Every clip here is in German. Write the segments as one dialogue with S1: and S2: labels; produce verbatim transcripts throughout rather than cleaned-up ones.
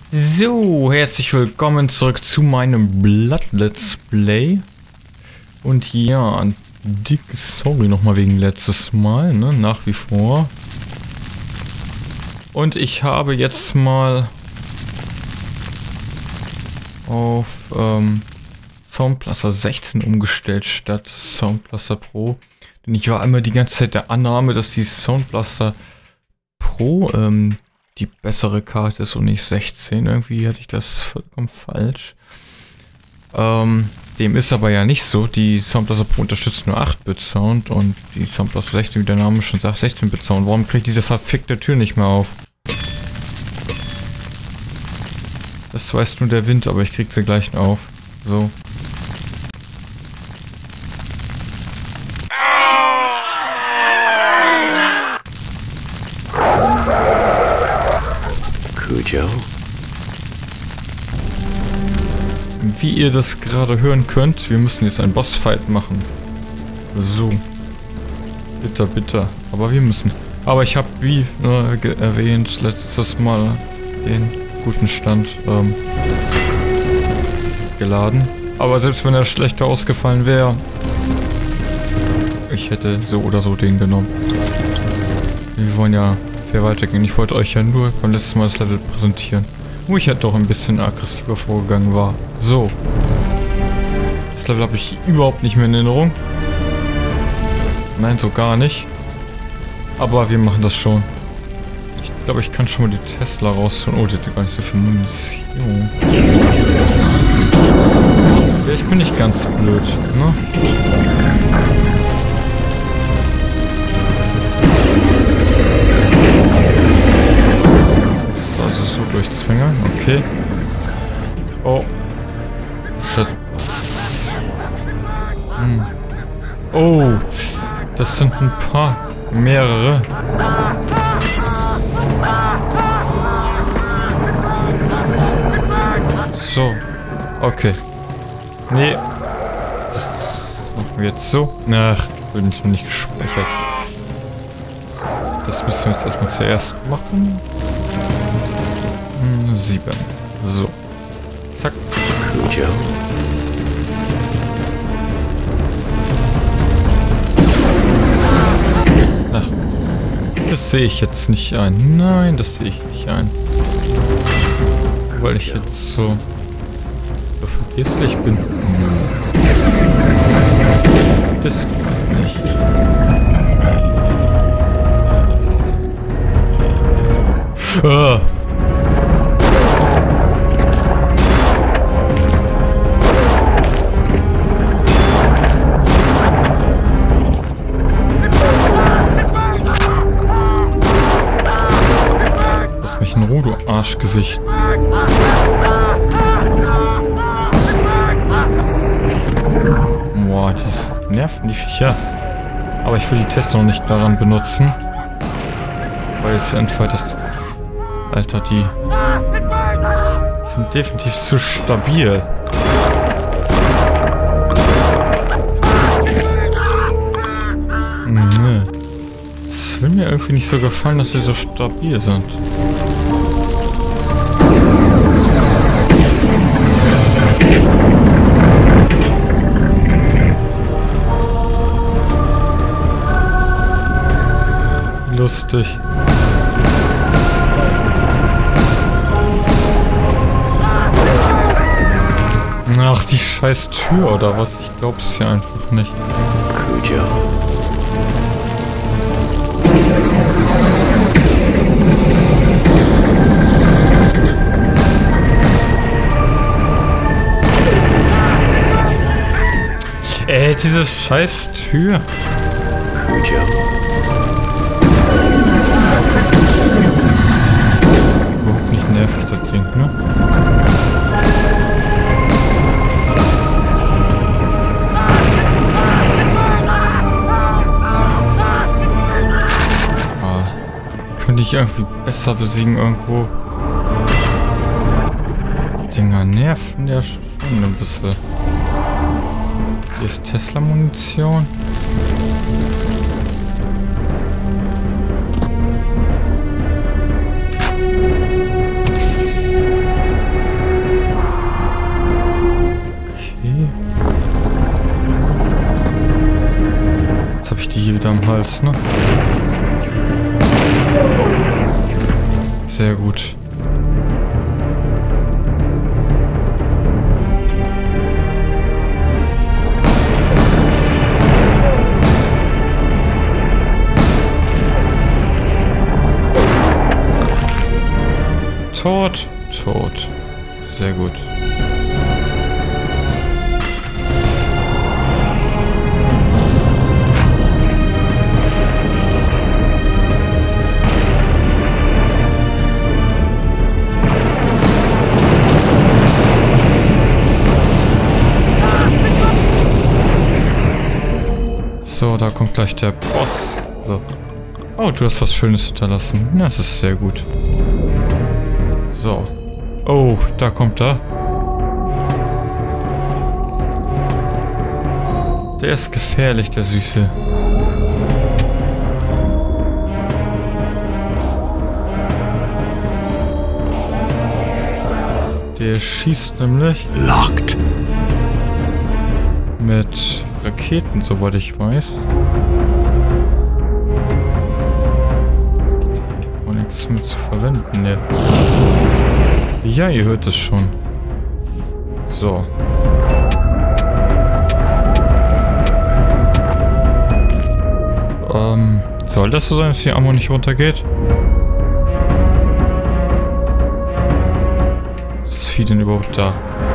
S1: So, herzlich willkommen zurück zu meinem Blood Let's Play. Und ja, dick sorry nochmal wegen letztes Mal, ne, nach wie vor. Und ich habe jetzt mal auf ähm, Sound Blaster sechzehn umgestellt statt Sound Blaster Pro. Denn ich war immer die ganze Zeit der Annahme, dass die Sound Blaster Pro ähm, die bessere Karte ist und nicht sechzehn. Irgendwie hatte ich das vollkommen falsch. Ähm, dem ist aber ja nicht so. Die Sound Blaster Pro unterstützt nur acht Bit Sound und die Sound Blaster sechzehn, wie der Name schon sagt, sechzehn Bit Sound. Warum kriegt diese verfickte Tür nicht mehr auf? Das weiß nur der Wind, aber ich krieg sie gleich auf. So. Wie ihr das gerade hören könnt, wir müssen jetzt einen Bossfight machen. So. Bitter, bitter. Aber wir müssen. Aber ich habe, wie äh, erwähnt, letztes Mal den guten Stand ähm, geladen. Aber selbst wenn er schlechter ausgefallen wäre, ich hätte so oder so den genommen. Wir wollen ja fair weitergehen. Ich wollte euch ja nur beim letzten Mal das Level präsentieren, wo ich ja doch ein bisschen aggressiver vorgegangen war. So. Das Level habe ich überhaupt nicht mehr in Erinnerung. Nein, so gar nicht. Aber wir machen das schon. Ich glaube, ich kann schon mal die Tesla rausholen. Oh, die hat gar nicht so viel Munition. Ja, ich bin nicht ganz blöd, ne? Also so durchzwingen, okay. Oh. Shit. Hm. Oh. Das sind ein paar. Mehrere. So. Okay. Nee. Das machen wir jetzt so. Ach, bin ich noch nicht gespeichert. Das müssen wir jetzt erstmal zuerst machen. sieben. So. Zack. Ach. Das sehe ich jetzt nicht ein. Nein, das sehe ich nicht ein. Weil ich jetzt so... so vergesslich bin. Das geht nicht. Ah. Du Arschgesicht. Boah, das nerven die Viecher. Aber ich will die Tester noch nicht daran benutzen. Weil jetzt entfällt das... Alter, die... sind definitiv zu stabil. Nee. Es will mir irgendwie nicht so gefallen, dass sie so stabil sind. Lustig. Ach, die scheiß Tür oder was? Ich glaub's ja einfach nicht. Ey, diese scheiß Tür. Überhaupt nicht nervig, das Ding, ne? Ah, könnte ich irgendwie besser besiegen irgendwo. Dinger nerven ja schon ein bisschen. Hier ist Tesla-Munition. jedenfalls, ne? Sehr gut. Tot, tot. Sehr gut. So, da kommt gleich der Boss. So. Oh, du hast was Schönes hinterlassen. Das ist sehr gut. So. Oh, da kommt er. Der ist gefährlich, der Süße. Der schießt nämlich...
S2: Locked.
S1: Mit Raketen, soweit ich weiß. Ich brauche nichts mit zu verwenden, ne. Ja, ihr hört es schon. So. Ähm, soll das so sein, dass die Ammo nicht runtergeht? Ist das Vieh denn überhaupt da?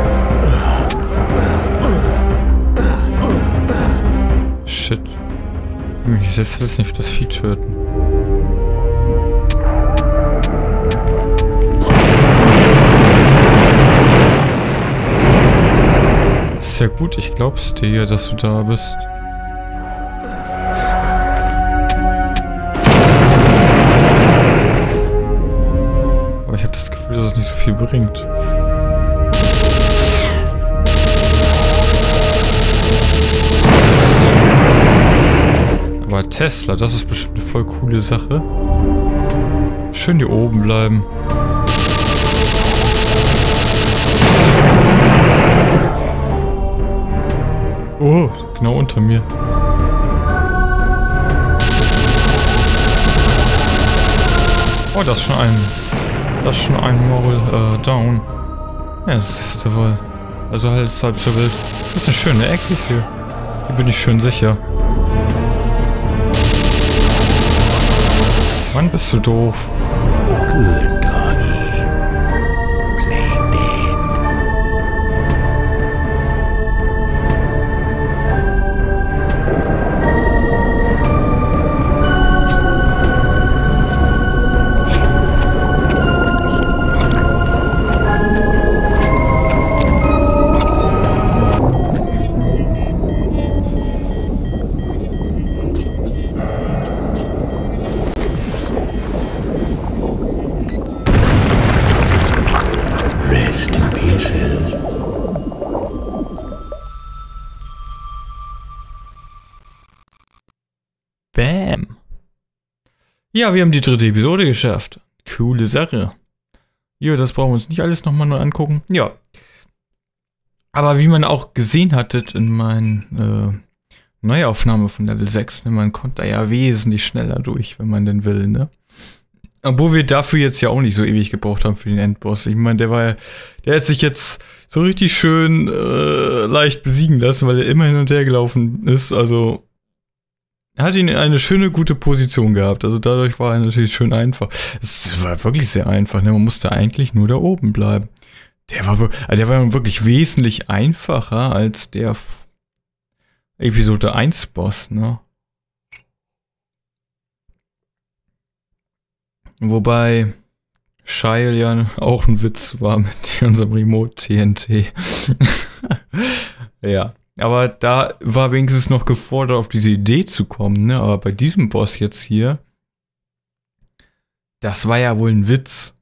S1: Shit. Ich will mich selbst verletzen, ich will das Vieh töten. Ist ja gut, ich glaub's dir ja, dass du da bist. Aber ich habe das Gefühl, dass es nicht so viel bringt. Aber Tesla, das ist bestimmt eine voll coole Sache. Schön hier oben bleiben. Oh, genau unter mir. Oh, das ist schon ein... Das ist schon ein Moral äh, down. Ja, das ist der wohl. Also halt halb so wild. Das ist eine schöne Ecke hier. Hier bin ich schön sicher. Mann, bist du doof.
S2: Good doggy. Play dead. Rest in pieces.
S1: Bam. Ja, wir haben die dritte Episode geschafft. Coole Sache. Jo, das brauchen wir uns nicht alles nochmal neu angucken. Ja. Aber wie man auch gesehen hattet in meinen äh, Neuaufnahme von Level sechs, ne, man kommt da ja wesentlich schneller durch, wenn man denn will, ne? Obwohl wir dafür jetzt ja auch nicht so ewig gebraucht haben für den Endboss. Ich meine, der war ja, der hat sich jetzt so richtig schön äh, leicht besiegen lassen, weil er immer hin und her gelaufen ist. Also er hat ihn in eine schöne, gute Position gehabt. Also dadurch war er natürlich schön einfach. Es war wirklich sehr einfach, ne? Man musste eigentlich nur da oben bleiben. Der war, also der war wirklich wesentlich einfacher als der Episode eins Boss, ne? Wobei Shyle ja auch ein Witz war mit unserem Remote T N T. Ja, aber da war wenigstens noch gefordert, auf diese Idee zu kommen, ne? Aber bei diesem Boss jetzt hier, das war ja wohl ein Witz.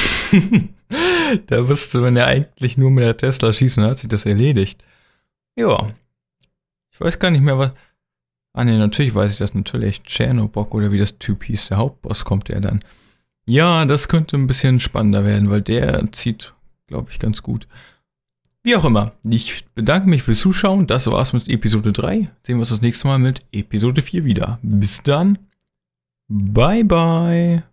S1: Da müsste man ja eigentlich nur mit der Tesla schießen, dann hat sich das erledigt. Ja. Ich weiß gar nicht mehr, was... Ah ne, natürlich weiß ich das natürlich. Chernobog oder wie das Typ hieß, der Hauptboss kommt ja dann. Ja, das könnte ein bisschen spannender werden, weil der zieht, glaube ich, ganz gut. Wie auch immer, ich bedanke mich fürs Zuschauen. Das war's mit Episode drei. Sehen wir uns das nächste Mal mit Episode vier wieder. Bis dann. Bye, bye.